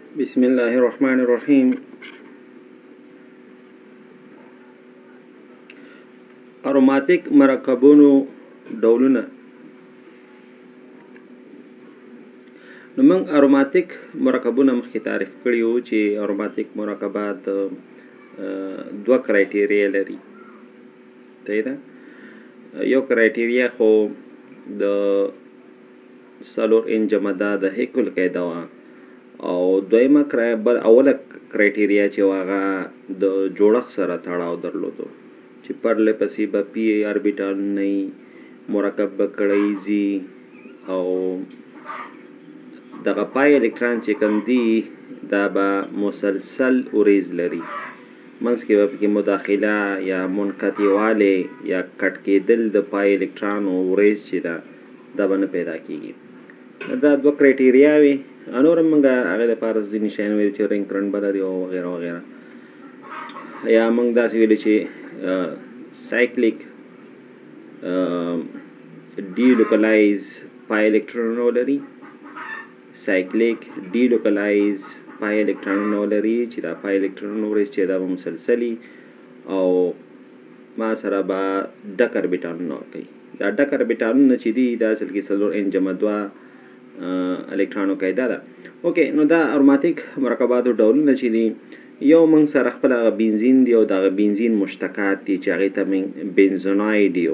بسم الله الرحمن الرحیم. اروماتیک مرکبونو ډولونه. نو موږ اروماتیک مرکبونه مخکې تعریف کړي وو چې اروماتیک مرکبات دوه کرایټیریا لري. صحیح ده؟ یو کرایټیریا خو د سلور انجمدا د هیکل قاعده وه، او دویمه اوله کرایټیریا چې هغه د جوړښت سره تړاو درلودو چې پرله پسې به پی اربیټال نه مرکب به کړیزي، او دغه پای الکترون چې کوم دی دا به مسلسل اوریز لري، منځ کې به پکې مداخله یا منقطعوالی یا کټ کېدل د پای الکترون اوریز چې دا به نه پیدا کېږي. دا دوه کرایټیریا وي. نور هم موږ هغې دپاره ځینې شیان ویلي چې رنګ کرنټ به لري او وغیره وغیره، یا موږ داسې ویلي چې سایکلیک ډیلوکلایز پای الکترونونه ولري، سایکلیک ډیلوکلایز پای الکترونونه ولري چې دا پای الکترون اوریز چې دا به مسلسلي او ما سره به ډک اربیټالونه ورکوي. دا ډک اربیټالونه چې دي دا اصل کې څلور انجمه دوه الکترونو قاعده ده. اوکې، نو دا اروماتیک مرکباتو ډولونه چې دي، یو موږ سره خپل هغه بنزین دی او دغه بنزین مشتقات دي چې هغې ته موږ بنزوناید یو،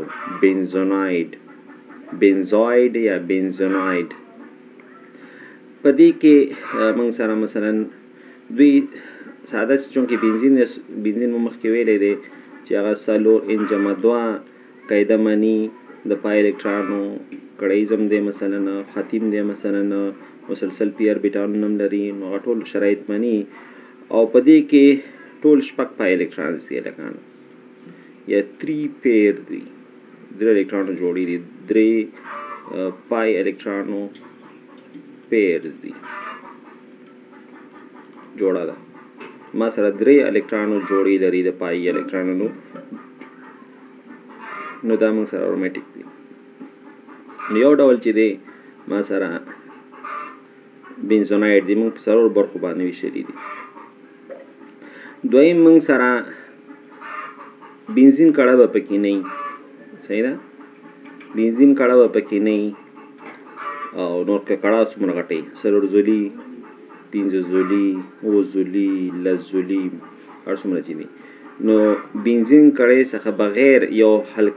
بنزوید یا بنزوناید. په دې کې موږ سره مثلا دوی ساده چونکې بنزین مو مخکې ویلی دی چې هغه څلور انجمه دوه قاعده مني، د پای الکترونو کړیزم دی مثلا، ختیم دی مثلا، مسلسل پی اربیټالونه هم لري، نو هغه ټول شرایط مني. او په دې کې ټول شپږ پای الکترونز دي هلکانو، یا 3 پیر دي، 3 الکترونو جوړې دي، 3 پای الکترونو پیرز دي جوړه ده. ما سره 3 الکترونو جوړې لري د پای الکترونونو، نو دا موږ سره اروماتیک دي. یو ډول چې دی ما سره بنزوناید دی، موږ په څلور برخو باندې ویشلي دي. دویم موږ سره بنزین کړه به پکې نه وي، صحیح ده؟ بنزین کړه به پکې نه وي، او نور که کړه څومره غټې، څلور زولي، 5 زولي، 7 زولي، 10 زولي، هر څومره چې دي. نو بنزین کړې څخه بغیر یو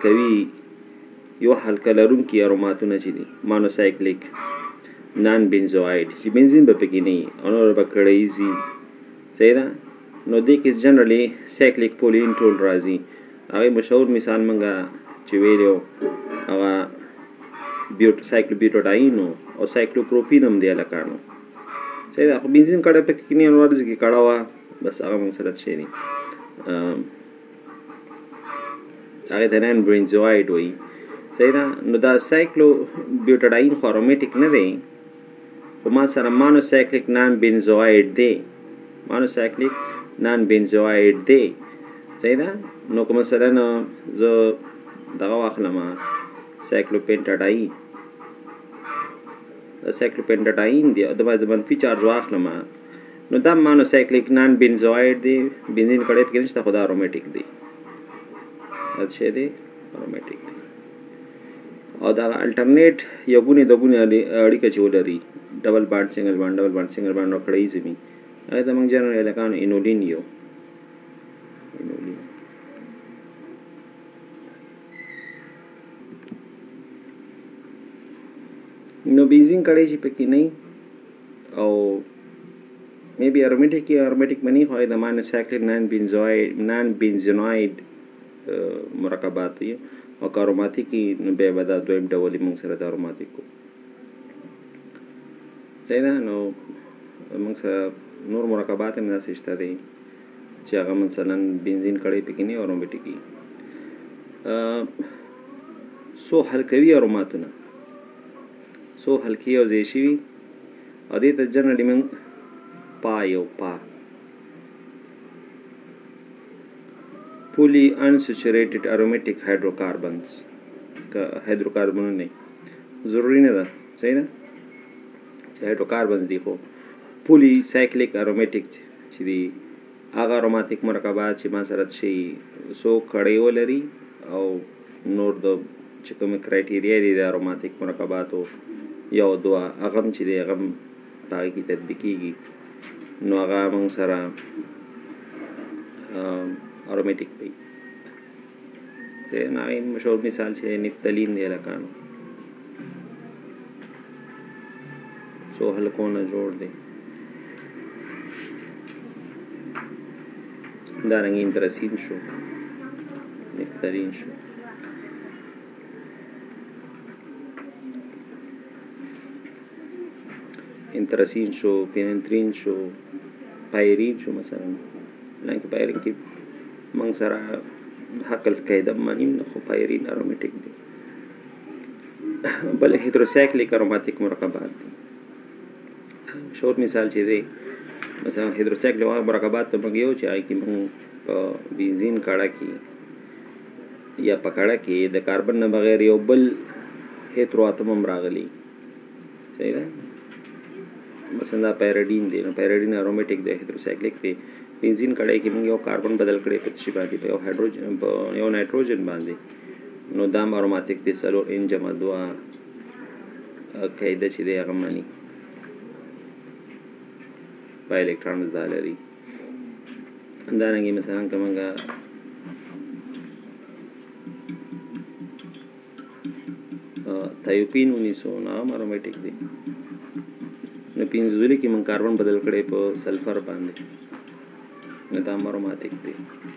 حلقه لرونکي اروماتونه چې دي، مانوسایکلیک نان بنزوایډ، چې بنزین به پکې نه وي او نور به کړیزي، صحیح ده؟ نو دې کې جنرالي سایکلیک پولین ټول راځي. هغې مشهور مثال موږ چې ویلی و هغه سایکلوبیوټاډاین او سایکلوپروپین هم دی هلکانو، صحیح ده؟ خو بنزین کړه پکې نه وي، نور ځکه کړه وه، بس هغه موږ سره شی دی، هغې ته نان بنزوایډ وایي، صحیح ده؟ نو دا سایکلوبیوټاډاین خو ارومیټیک نه دی، خو ما سره مانوسایکلیک نان بنزوایډ دی، مانوسایکلیک نان بنزوایډ دی، صحیح ده؟ نو که مثلا زه دغه واخلم سایکلوپینټاډاین، دا سایکلوپینټاډاین دی او د منفي چارج واخلم، نو دا مانوسایکلیک نان بنزوایډ دی، بنزین کړی پکې نشته، خو دا ارومیټیک دی، دا شی دی ارومیټیک دی. او دا الټرنیټ یو ګونې دوه ګونې اړیکه چې ولري، ډبل بانډ سنګل بانډ، ډبل بانډ سنګل بانډ او کړیزې وي، هغې ته موږ جنرالي هلکانو انولین یو. نو بنزین کړی چې پکې نه وي او مې بي ارومیټیک یا ارومیټیک به نه وي، خو هغې د مانوسایکلیک نان بنزوناید مرکبات وي، او که اروماتیک وي نو بیا به دا دویم ډول یې موږ سره د اروماتیک و، صحیح ده؟ نو موږ سره نور مرکبات هم داسې شته دی چې هغه مثلا بنزین کړی پکې نه وي او ارومیټیک وي. څو حلقوي اروماتونه، څو حلقې یو ځای شوي، او دې ته جنرالي موږ پولي انسچوریټډ ارومیټیک هایدروکاربنز، که هایدروکاربنونه ضروري نه ده، صحیح ده؟ چې هایدروکاربنز دي، خو پولی سایکلیک ارومیټیک چې دی هغه اروماتیک مرکبات چې ما سره شي څو کړۍ ولري او نور د چې کومې کرایټیریا دي د اروماتیک مرکباتو یو دوه هغه هم چې دی هغه هم په هغې کې تطبیقېږي نو هغه موږ سره ارومیټیک وي هغې مشهور مثال چې نفتالین دی هلکانو څو حلقونه جوړ دی دارنګه انتراسین شو نفتالین شو انتراسین شو فیننترین شو پایرین شو مثلا لکه پایرین کې موږ سره حق القاعده مانیم نه خو پایرین ارومیټیک دی بل هیدروسایکلیک اروماتیک مرکبات دي شور مثال چې دی مثلا هیدروسایکلیک مرکبات ته موږ یو چې هغې کې موږ په بنزین کاړه کې یا په کاړه کې د کاربن نه بغیر یو بل هیترو اتم هم راغلی صحیح ده مثلا دا پیراډین دی نو پیراډین ارومیټیک دی هیدروسایکلیک دی بنزین کړای کې موږ یو کاربن بدل کړی په څه باندې په یو هایدروجن په یو نایتروجن باندې نو دا اروماتیک دی څلور ان جمع 2 قاعده چې دی هغه معنی په الکترون دا لري همدارنګه مثلا کومه تایوپین 1909 اروماتیک دی نو پینځولي کې من کاربن بدل کړي په سلفر باندې نو دا اروماتیک دی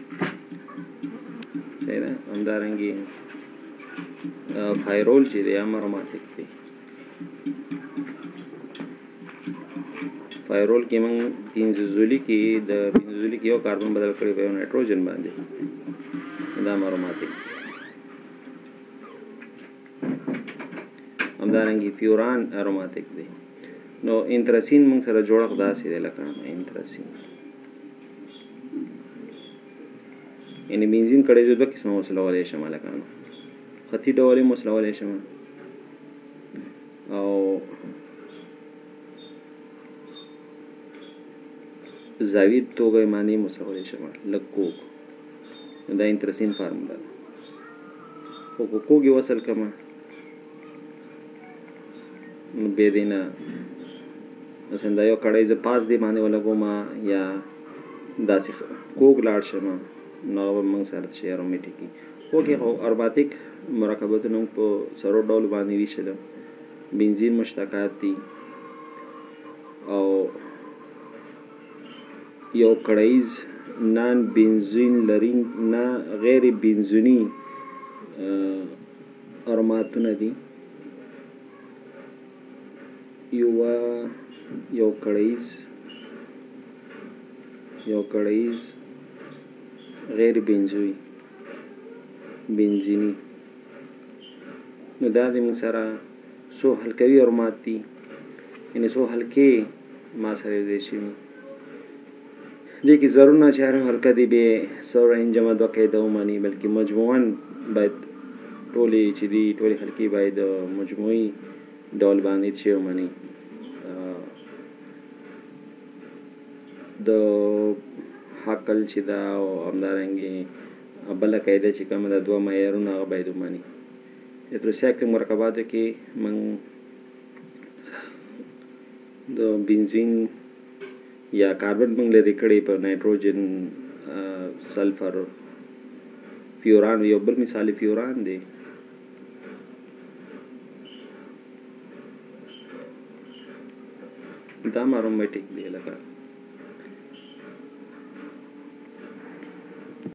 صحیح ده همدارنګه فایرول چې دی اروماتیک دی فایرول کې من پینځولي کې یو کاربن بدل کړي په نایتروجن باندې دا اروماتیک همدارنګه فیوران اروماتیک دی نو انتراسین موږ سره جوړښت داسې دی لکه انتراسین یعنې بنزین کړی زه دوه قسمه وسلولی شم هلکانو خطي ډول یې وسلولی شم او زاوید توګه یې باندې وسلولی شم لږ کوږ نو دا انتراسین فارموله ده خو که کوږ یې وصل کړمه نو بې دې نه مثلا دا یو کړی زه پاس دی باندې ولګوم یا داسې کوږ لاړ شم نو هغه به موږ سره چې ارومیټیک وي اوکې خو اروماتیک مرکباتونه موږ په څلور ډولو باندې ویشله بنزین مشتقات دي او یو کړیز نان بنزین لرین نه غیر بنزیني اروماتونه دي یو کړیز غیر بنزینی نو دا د موږ سره څو حلقوي ارومات دي یعنې څو حلقې ما سره یوځای شوي دې کې ضرور نه چې هر حلقه دې بې سوړه ان جمع 2 قاعده ومني بلکې مجموعاً باید ټولې چې دي ټولې حلقې باید مجموعي ډول باندې چې ومني د حقل چې دا او همدارنګې بله قاعده چې کومه ده دوه معیارونه هغه باید ومني هیدروسایکلیک مرکباتو کې موږ د بنزین یا کاربن موږ لرې کړی په نایتروجن سلفر فیوران یو بل مثال فیوران دی دا اروماتیک دی لکه